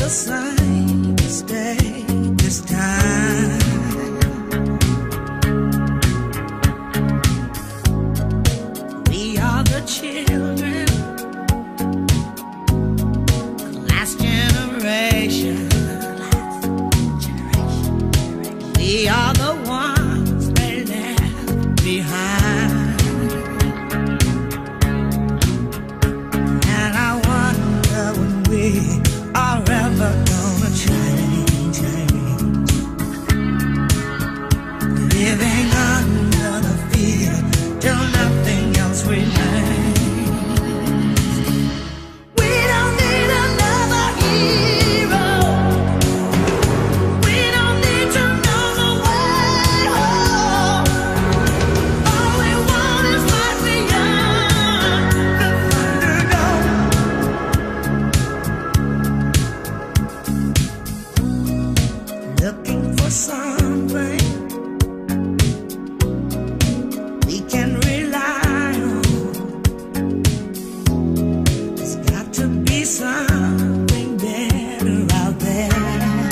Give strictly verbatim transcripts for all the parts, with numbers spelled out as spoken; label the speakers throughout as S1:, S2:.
S1: the same mistake this time. We are the children, the last generation. We are the ones they left behind. And I wonder when we are ever gonna change, change. Living under the fear till nothing else remains. We don't need another hero. We don't need to know the way home. All we want is life beyond the Thunderdome. Looking for something we can rely on. There's got to be something better out there.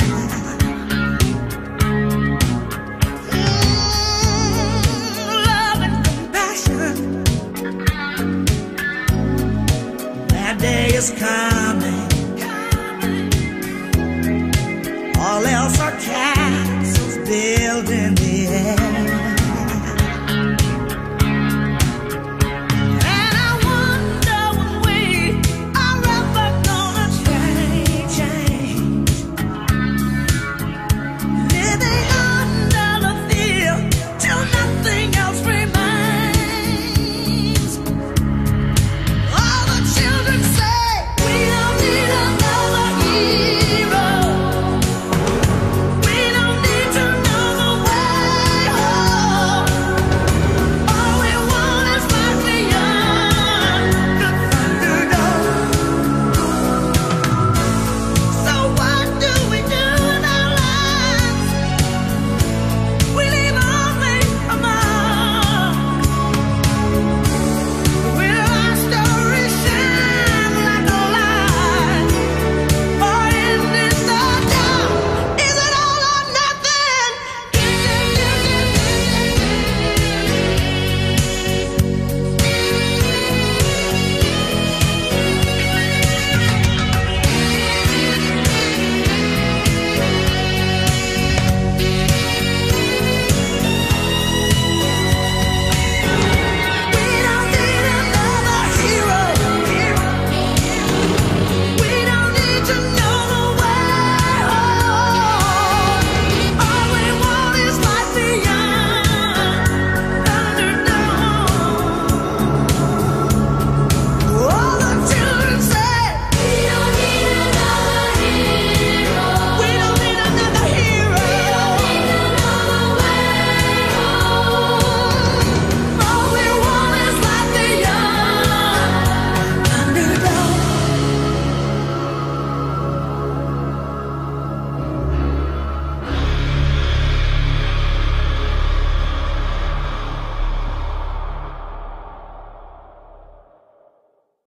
S1: Mm, love and compassion. That day is coming. All else are castles built in the